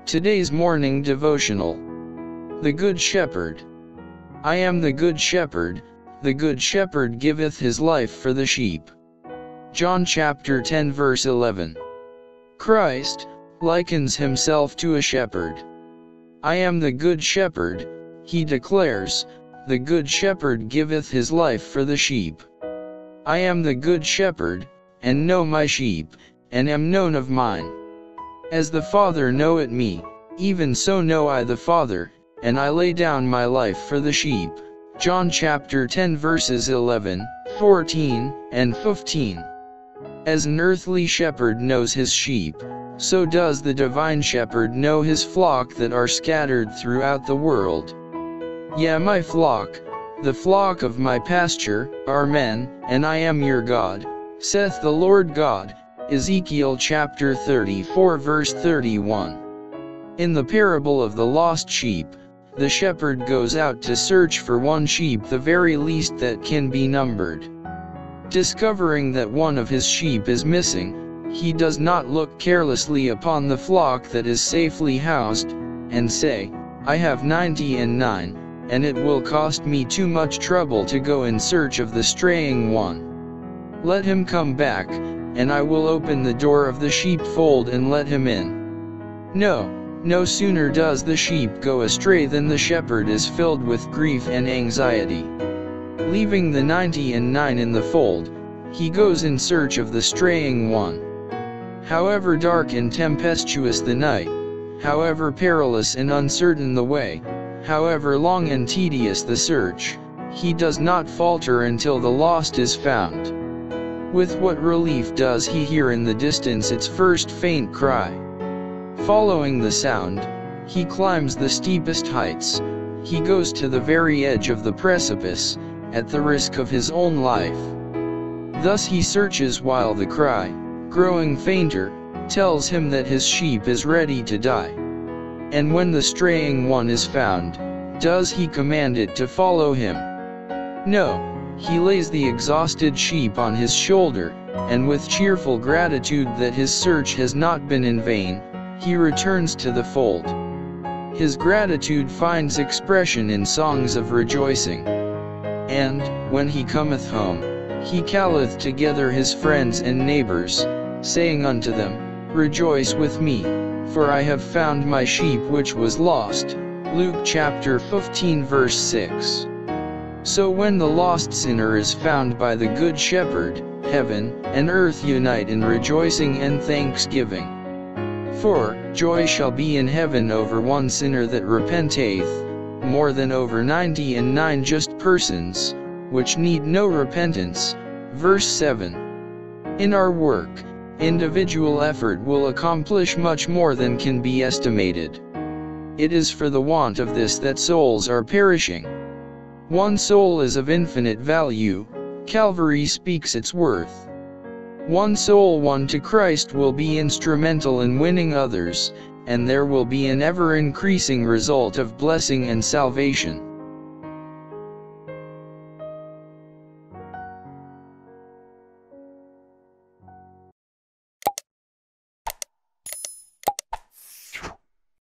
Today's morning devotional. The Good Shepherd. I am the Good Shepherd. The Good Shepherd giveth his life for the sheep. John chapter 10 verse 11. Christ likens himself to a shepherd. I am the Good Shepherd, he declares. The Good Shepherd giveth his life for the sheep. I am the Good Shepherd, and know my sheep, and am known of mine. As the Father knoweth me, even so know I the Father, and I lay down my life for the sheep. John chapter 10 verses 11, 14, and 15. As an earthly shepherd knows his sheep, so does the divine shepherd know his flock that are scattered throughout the world. Yea, my flock, the flock of my pasture, are men, and I am your God, saith the Lord God. Ezekiel chapter 34 verse 31. In the parable of the lost sheep, the shepherd goes out to search for one sheep, the very least that can be numbered. Discovering that one of his sheep is missing, he does not look carelessly upon the flock that is safely housed, and say, I have 99, and it will cost me too much trouble to go in search of the straying one. Let him come back, and I will open the door of the sheepfold and let him in. No sooner does the sheep go astray than the shepherd is filled with grief and anxiety. Leaving the 99 in the fold, he goes in search of the straying one. However dark and tempestuous the night, however perilous and uncertain the way, however long and tedious the search, he does not falter until the lost is found. With what relief does he hear in the distance its first faint cry. Following the sound, he climbs the steepest heights, he goes to the very edge of the precipice, at the risk of his own life. Thus he searches while the cry, growing fainter, tells him that his sheep is ready to die. And when the straying one is found, does he command it to follow him? No. He lays the exhausted sheep on his shoulder, and with cheerful gratitude that his search has not been in vain, he returns to the fold. His gratitude finds expression in songs of rejoicing. And, when he cometh home, he calleth together his friends and neighbors, saying unto them, Rejoice with me, for I have found my sheep which was lost. Luke chapter 15 verse 6. So when the lost sinner is found by the Good Shepherd, heaven and earth unite in rejoicing and thanksgiving. For joy shall be in heaven over one sinner that repenteth, more than over 99 just persons, which need no repentance. Verse 7. In our work, individual effort will accomplish much more than can be estimated. It is for the want of this that souls are perishing. One soul is of infinite value. Calvary speaks its worth. One soul won to Christ will be instrumental in winning others, and there will be an ever-increasing result of blessing and salvation.